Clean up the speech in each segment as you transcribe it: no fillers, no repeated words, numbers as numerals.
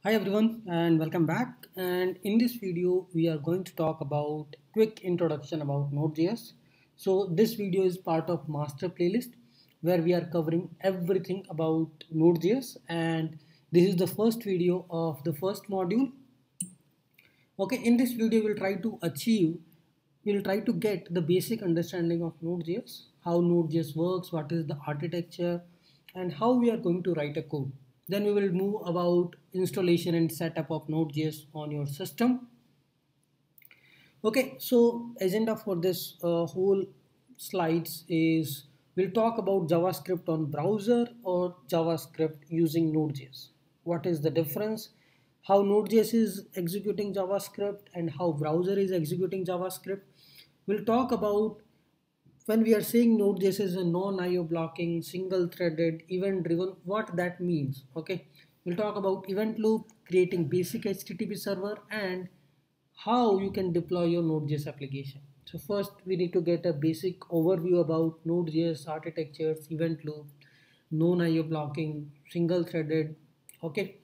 Hi everyone and welcome back, and in this video we are going to talk about quick introduction about Node.js. So this video is part of master playlist where we are covering everything about Node.js, and this is the first video of the first module. Okay, in this video we'll try to get the basic understanding of Node.js, how Node.js works, what is the architecture, and how we are going to write a code. Then we will move about installation and setup of Node.js on your system. Okay, so agenda for this whole slides is we'll talk about JavaScript on browser or JavaScript using Node.js. What is the difference? How Node.js is executing JavaScript and how browser is executing JavaScript. We'll talk about when we are saying Node.js is a non-IO blocking, single-threaded, event-driven, what that means. Okay, we'll talk about event loop, creating basic HTTP server, and how you can deploy your Node.js application. So first we need to get a basic overview about Node.js architectures, event loop, non-IO blocking, single-threaded. Okay.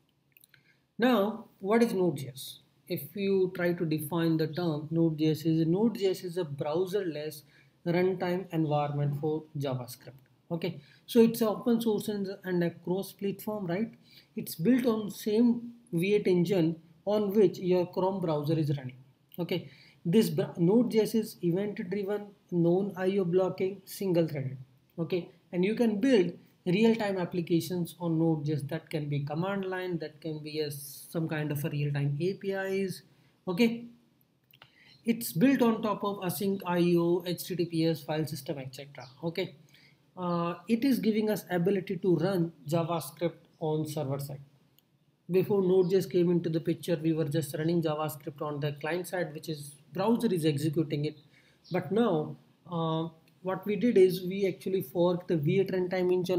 Now, what is Node.js? If you try to define the term, Node.js is a browserless runtime environment for JavaScript. Okay, so it's open source and a cross-platform, right? It's built on same V8 engine on which your Chrome browser is running. Okay, this Node.js is event-driven, non-IO blocking, single-threaded. Okay, and you can build real-time applications on Node.js. That can be command line, that can be some kind of a real-time APIs. Okay, it's built on top of async IO, HTTPS, file system, etc. Okay, it is giving us ability to run JavaScript on server side. Before Node.js came into the picture, we were just running JavaScript on the client side, which is browser is executing it. But now, what we did is we actually forked the V8 runtime engine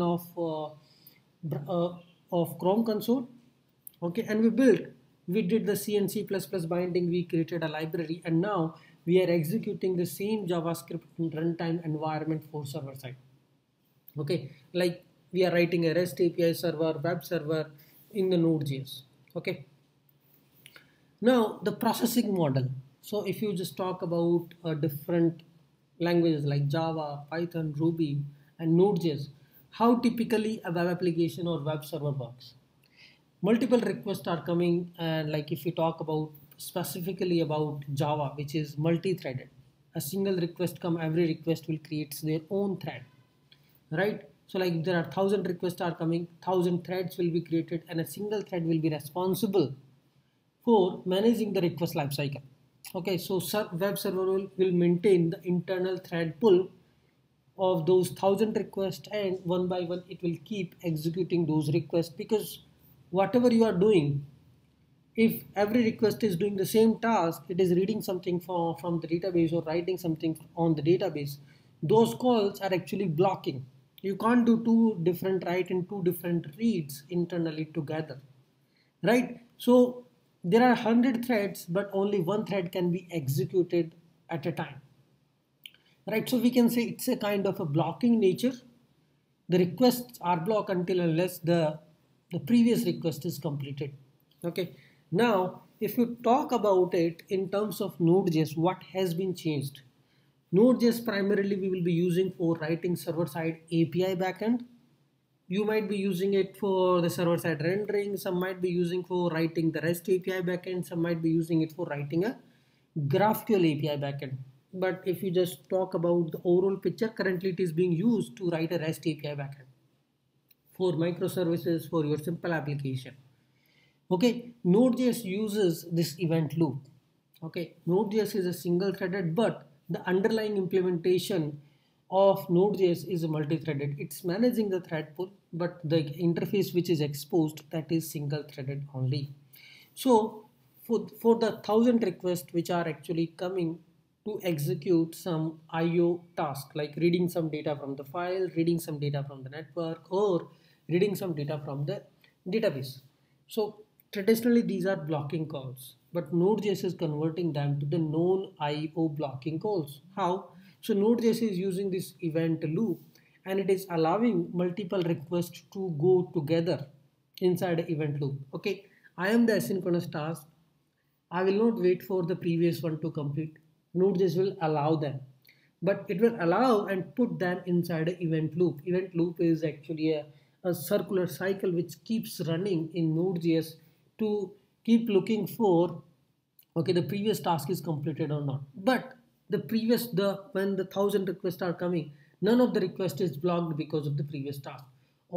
of Chrome console. Okay, and we did the C and C++ binding. We created a library, and now we are executing the same JavaScript runtime environment for server side. Okay, like we are writing a REST API server, web server in the Node.js. Okay, now the processing model. So if you just talk about different languages like Java, Python, Ruby, and Node.js, how typically a web application or web server works. Multiple requests are coming, and like if you talk about specifically about Java, which is multi-threaded, a single request come, every request will create their own thread, right? So like if there are 1,000 requests are coming, 1,000 threads will be created, and a single thread will be responsible for managing the request lifecycle. Okay, so web server will maintain the internal thread pool of those 1,000 requests, and one by one it will keep executing those requests, because whatever you are doing, if every request is doing the same task, it is reading something from the database or writing something on the database, those calls are actually blocking. You can't do two different write and two different reads internally together, right? So there are 100 threads, but only one thread can be executed at a time, right? So we can say it's a kind of a blocking nature. The requests are blocked until unless the previous request is completed. Okay, now if you talk about it in terms of Node.js, what has been changed? Node.js primarily we will be using for writing server-side API backend. You might be using it for the server-side rendering, some might be using for writing the REST API backend, some might be using it for writing a GraphQL API backend. But if you just talk about the overall picture, currently it is being used to write a REST API backend for microservices for your simple application. Okay, Node.js uses this event loop. Okay, Node.js is a single threaded, but the underlying implementation of Node.js is multi-threaded. It's managing the thread pool, but the interface which is exposed, that is single threaded only. So for the 1,000 requests which are actually coming to execute some IO task, like reading some data from the file, reading some data from the network, or reading some data from the database. So traditionally these are blocking calls, but Node.js is converting them to the non-IO blocking calls. How? So Node.js is using this event loop, and it is allowing multiple requests to go together inside an event loop. Okay, I am the asynchronous task. I will not wait for the previous one to complete. Node.js will allow them, but it will allow and put them inside an event loop. Event loop is actually a circular cycle which keeps running in Node.js to keep looking for, okay, the previous task is completed or not. But when the 1,000 requests are coming, none of the request is blocked because of the previous task.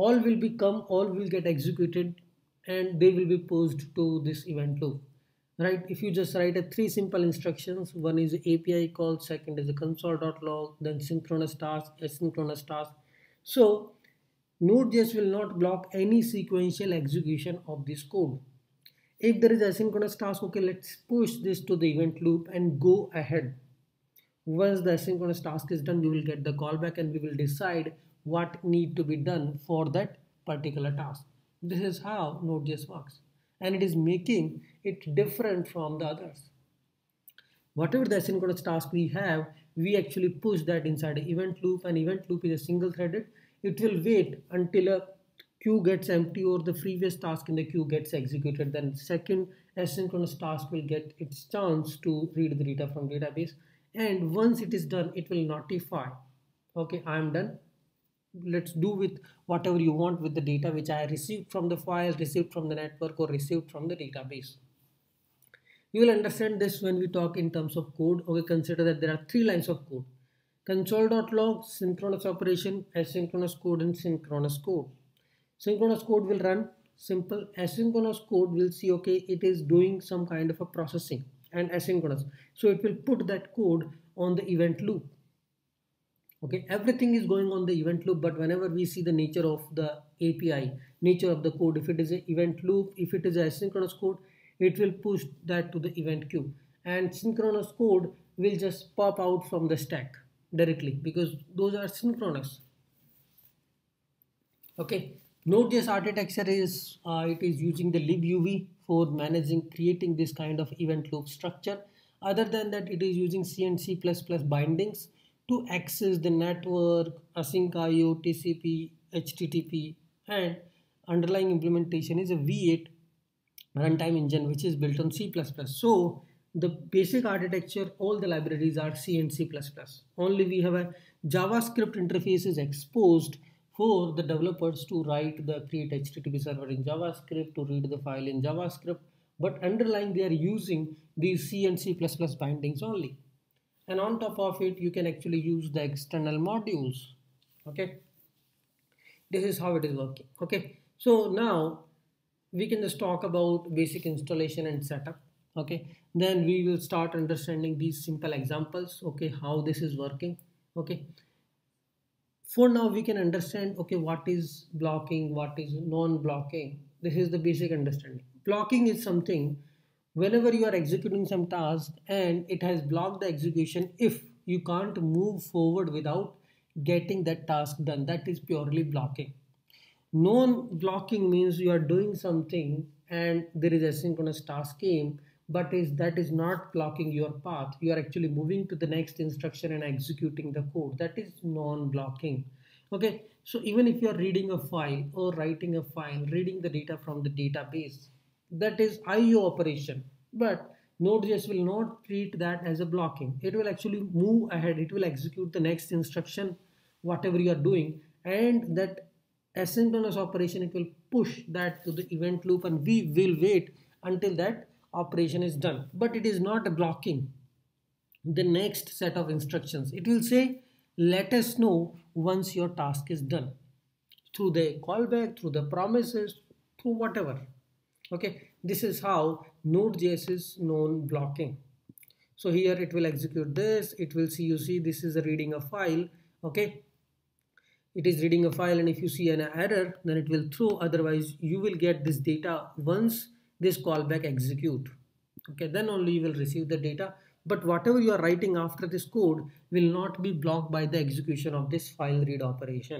All will get executed, and they will be posed to this event loop, right? If you just write a three simple instructions, one is API call, second is a console.log, then synchronous task, asynchronous task. So Node.js will not block any sequential execution of this code. If there is asynchronous task, okay, let's push this to the event loop and go ahead. Once the asynchronous task is done, we will get the callback and we will decide what need to be done for that particular task. This is how Node.js works, and it is making it different from the others. Whatever the asynchronous task we have, we actually push that inside an event loop. An event loop is a single threaded. It will wait until a queue gets empty or the previous task in the queue gets executed. Then second asynchronous task will get its chance to read the data from database, and once it is done, it will notify, okay, I am done. Let's do with whatever you want with the data which I received from the file, received from the network, or received from the database. You will understand this when we talk in terms of code. Okay, consider that there are three lines of code: console.log, synchronous operation, asynchronous code, and synchronous code. Synchronous code will run simple. Asynchronous code will see, okay, it is doing some kind of a processing, and asynchronous, so it will put that code on the event loop. Okay, everything is going on the event loop, but whenever we see the nature of the API, nature of the code, if it is an event loop, if it is a asynchronous code, it will push that to the event queue, and synchronous code will just pop out from the stack directly because those are synchronous. Okay, Node.js architecture is it is using the libuv for managing, creating this kind of event loop structure. Other than that, it is using C and C++ bindings to access the network, async IO, TCP, HTTP, and underlying implementation is a V8 runtime engine which is built on C++. So the basic architecture, all the libraries are C and C++. Only we have a JavaScript interface is exposed for the developers to write the create HTTP server in JavaScript, to read the file in JavaScript, but underlying they are using these C and C++ bindings only. And on top of it, you can actually use the external modules. Okay, this is how it is working. Okay, so now we can just talk about basic installation and setup. Okay, then we will start understanding these simple examples. Okay, how this is working. Okay, for now we can understand, okay, what is blocking, what is non-blocking. This is the basic understanding. Blocking is something whenever you are executing some task and it has blocked the execution if you can't move forward without getting that task done. That is purely blocking. Non-blocking means you are doing something and there is a synchronous task came, but that is not blocking your path. You are actually moving to the next instruction and executing the code. That is non-blocking. Okay, so even if you are reading a file or writing a file, reading the data from the database, that is IO operation, but Node.js will not treat that as a blocking. It will actually move ahead. It will execute the next instruction, whatever you are doing, and that asynchronous operation, it will push that to the event loop, and we will wait until that operation is done. But it is not a blocking the next set of instructions. It will say, let us know once your task is done, through the callback, through the promises, through whatever. Okay, this is how Node.js is non-blocking. So here it will execute this. It will see, you see, this is a reading a file. Okay, it is reading a file, and if you see an error, then it will throw. Otherwise, you will get this data once this callback execute. Okay, then only you will receive the data. But whatever you are writing after this code will not be blocked by the execution of this file read operation.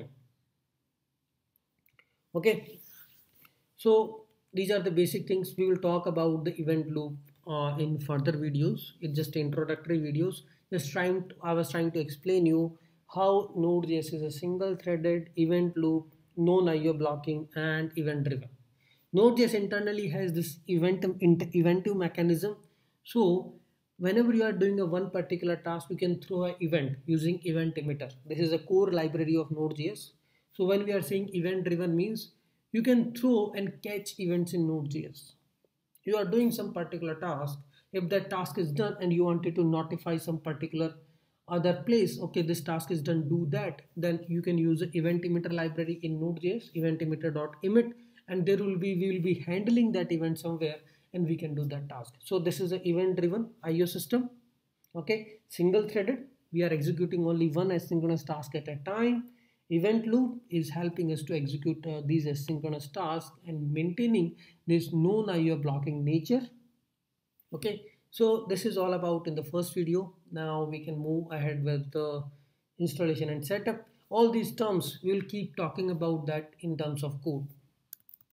Okay, so these are the basic things. We will talk about the event loop in further videos. It's just introductory videos. I was trying to explain you how Node.js is a single threaded event loop, non IO blocking, and event driven. Node.js internally has this eventive mechanism. So whenever you are doing a one particular task, you can throw an event using event emitter. This is a core library of Node.js. So when we are saying event driven means you can throw and catch events in Node.js. You are doing some particular task. If that task is done and you wanted to notify some particular other place, okay, this task is done, do that, then you can use the event emitter library in Node.js, event emitter.emit, and there will be, we will be handling that event somewhere and we can do that task. So this is an event driven IO system. Okay, single threaded, we are executing only one asynchronous task at a time. Event loop is helping us to execute these asynchronous tasks and maintaining this non IO blocking nature. Okay, so this is all about in the first video. Now we can move ahead with the installation and setup. All these terms, we'll keep talking about that in terms of code.